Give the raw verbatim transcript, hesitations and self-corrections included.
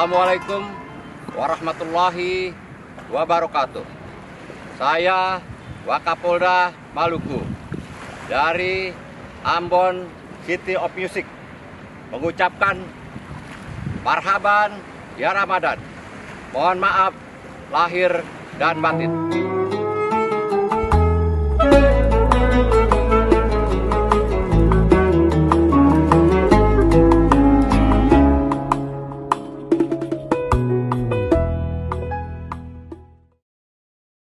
Assalamualaikum warahmatullahi wabarakatuh. Saya Wakapolda Maluku dari Ambon City of Music mengucapkan marhaban ya Ramadan. Mohon maaf lahir dan batin.